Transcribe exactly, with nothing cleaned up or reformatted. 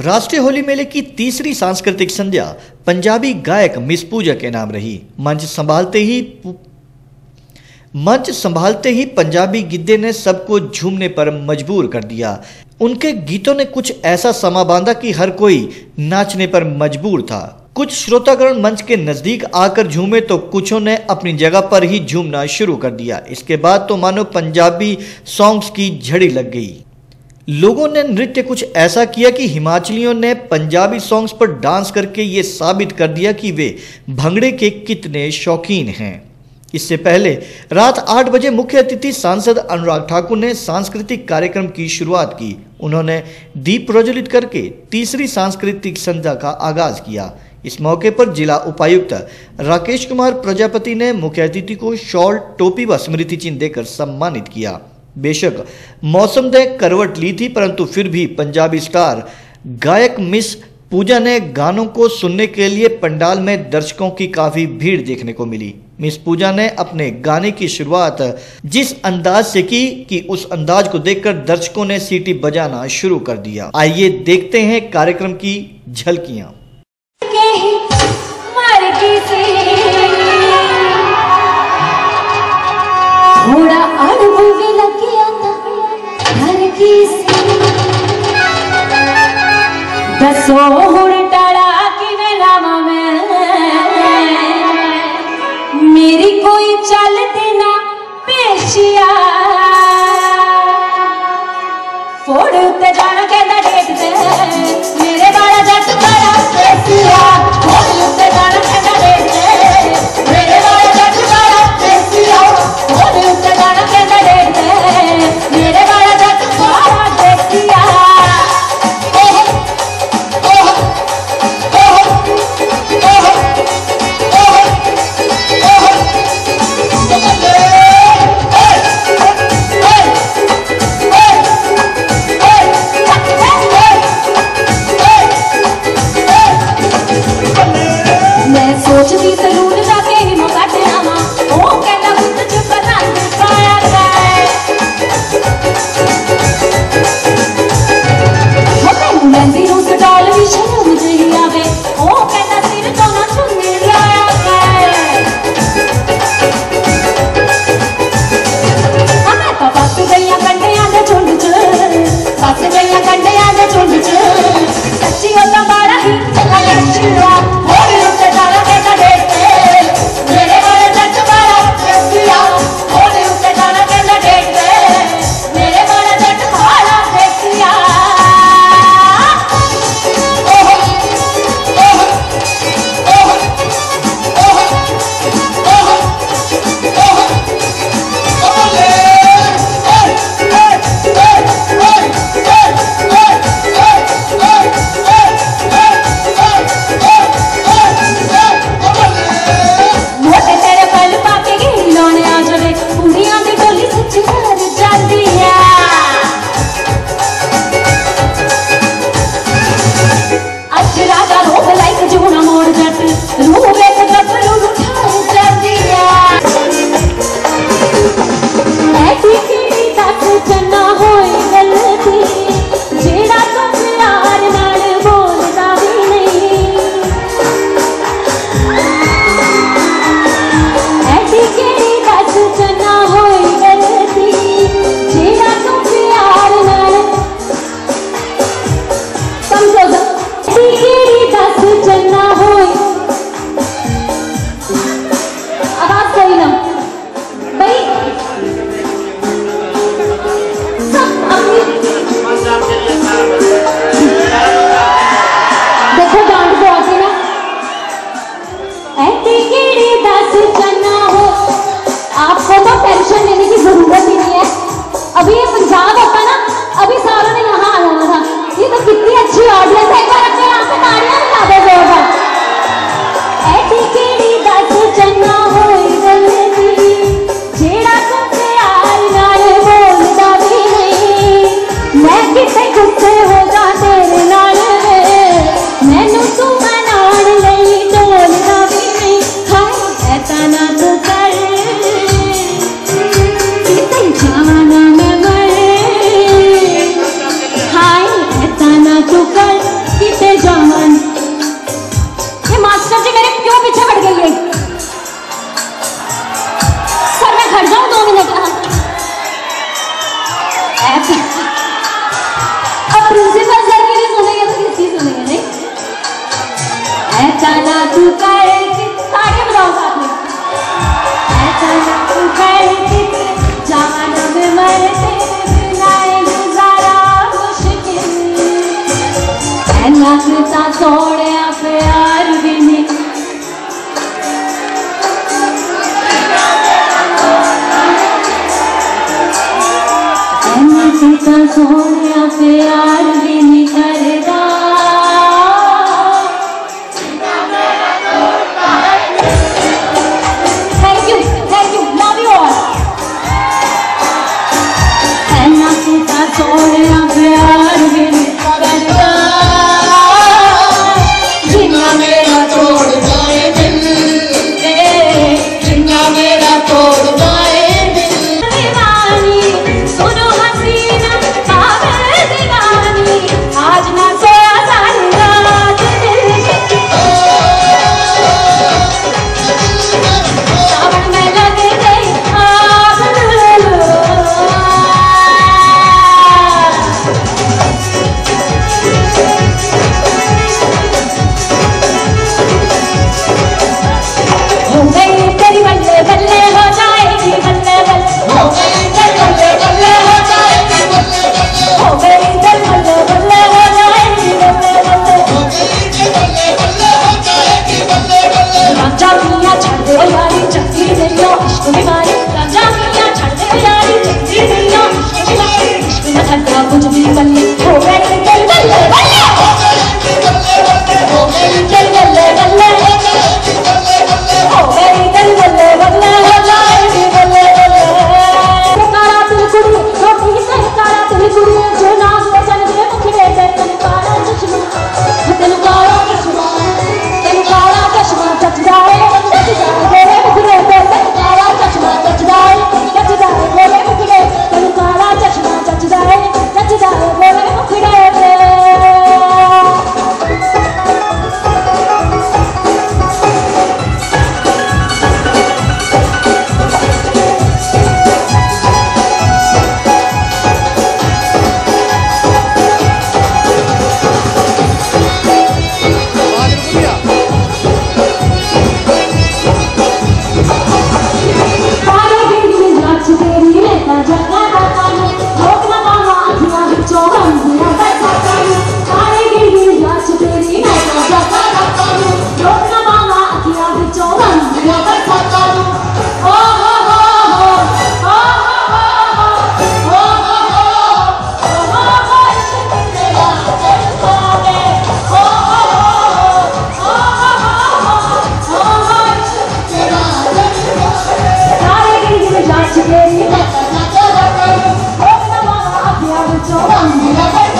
राष्ट्रीय होली मेले की तीसरी सांस्कृतिक संध्या पंजाबी गायक मिस पूजा के नाम रही। मंच संभालते ही मंच संभालते ही पंजाबी गिद्दे ने सबको झूमने पर मजबूर कर दिया। उनके गीतों ने कुछ ऐसा समा बांधा कि हर कोई नाचने पर मजबूर था। कुछ श्रोतागण मंच के नजदीक आकर झूमे तो कुछों ने अपनी जगह पर ही झूमना शुरू कर दिया। इसके बाद तो मानो पंजाबी सॉन्ग्स की झड़ी लग गई। लोगों ने नृत्य कुछ ऐसा किया कि हिमाचलियों ने पंजाबी सॉन्ग्स पर डांस करके ये साबित कर दिया कि वे भंगड़े के कितने शौकीन हैं। इससे पहले रात आठ बजे मुख्य अतिथि सांसद अनुराग ठाकुर ने सांस्कृतिक कार्यक्रम की शुरुआत की। उन्होंने दीप प्रज्वलित करके तीसरी सांस्कृतिक संध्या का आगाज किया। इस मौके पर जिला उपायुक्त राकेश कुमार प्रजापति ने मुख्य अतिथि को शॉल, टोपी व स्मृति चिन्ह देकर सम्मानित किया। बेशक मौसम ने करवट ली थी, परंतु फिर भी पंजाबी स्टार गायक मिस पूजा ने गानों को सुनने के लिए पंडाल में दर्शकों की काफी भीड़ देखने को मिली। मिस पूजा ने अपने गाने की शुरुआत जिस अंदाज से की कि उस अंदाज को देखकर दर्शकों ने सीटी बजाना शुरू कर दिया। आइए देखते हैं कार्यक्रम की झलकियां। थोड़ा अड़बू भी लग गया था घर की दसो हुण टड़ा कि लावा मैं मेरी कोई चलती ना पेशिया फोड़ उत्ते जाना कहना डेट दे मेरे वाला जट बड़ा पेशिया फोड़ उत्ते जाना कहना डेट दे मेरे वाला जट बड़ा पेशिया फोड़ उत्ते जाना कहना डेट दे मेरे वाला जट बड़ा पेशिया। सोने प्यार भी नहीं करदा thank you thank you love you all ऐना कुता सोने प्यार भी नहीं करदा जिन्ना मेरा तोड़ जाए दिल जिन्ना मेरा तोड़ जाए दिल दीवानी सुनो हसीना पागल दीवानी आज ना सोया सारी रात सावन में लगे गई आग हो गई तेरी बल्ले बल्ले हो जाएगी बल्ले बल्ले हो गई तेरी बल्ले बल्ले हो जाएगी बल्ले बल्ले हो गई तेरी बल्ले बल्ले हो जाएगी बल्ले बल्ले हो गई तेरी बल्ले बल्ले हो जाएगी बल्ले बल्ले राजा मियां छड़ दे यारी चक्की नहीं हो इश्क बीमारी राजा मियां छड़ दे यारी चक्की नहीं हो इश्क बीमारी इश्क न ठंडा कुछ भी बल्ले हो गई तेरी बल्ले बल्ले हो गई तेरी बल्ले बल्ले हो गई तेरी बल्ले बल्ले हो जाएगी बल्ले बल्ले हो गई तेरी बल्ले बल्ले हो जाएगी बल्ले बल्ले काला तिल कुड़ी रोटी से काला तिल कुड़ी जो नाम हो चल दे मुखड़े ते तन काला चश्मा तेन काला चश्मा तेन काला चश्मा जच जाए जच जाए मेरे मुखड़े ते तन काला चश्मा जच जाए जच जाए मेरे मुखड़े तेन काला चश्मा जच जाए जच जाए मेरे मुखड़े ते Thank you.